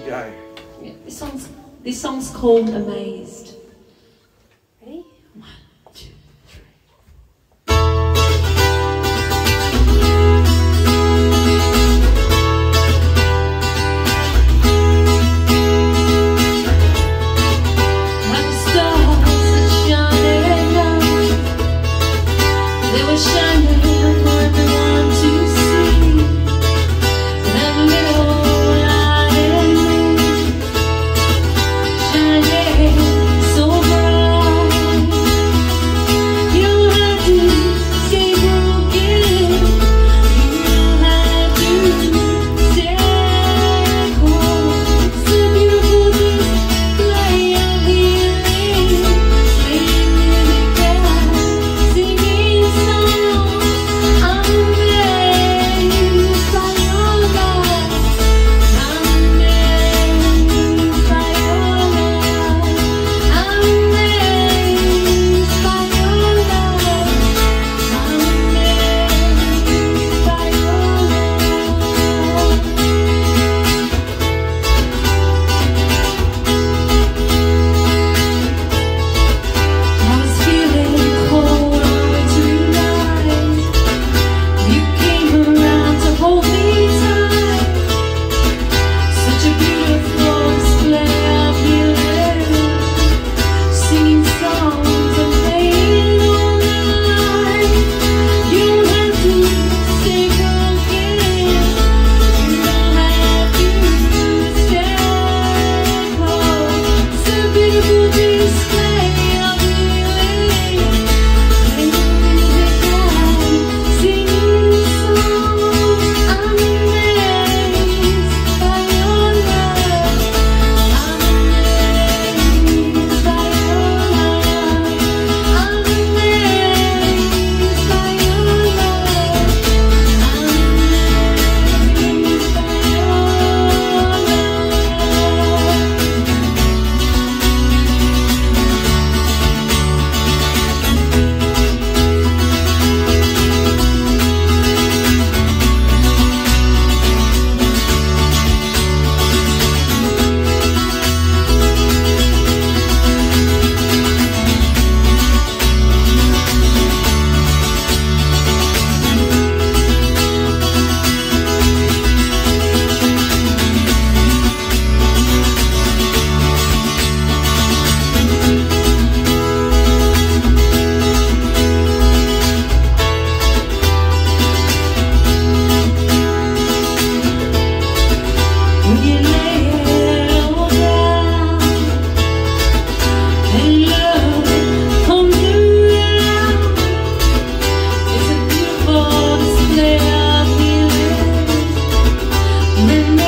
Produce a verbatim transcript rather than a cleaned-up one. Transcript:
go. Yeah, this song's this song's called Amazed. Ready? One, two, three. Like the stars that shine at night, they were shining for everyone to see. That little light in me, shining so bright. You don't have to stay broken, you don't have to stay cold. It's a beautiful display of healing, playing music and singing songs. I'm amazed by your love. I'm amazed by your love. I'm amazed by your love. I'm amazed by your love. I was feeling cold on winter night. You came around to hold me tight. Such a beautiful display of healing, singing songs and playing all night. You don't have to stay broken, you don't have to stay cold. It's a beautiful display of healing, playing music and singing songs. I'm amazed by your love. I'm amazed by your love. I'm amazed by your love. I'm amazed by your when you lay it all down and love comes around. It's a beautiful display of healing. When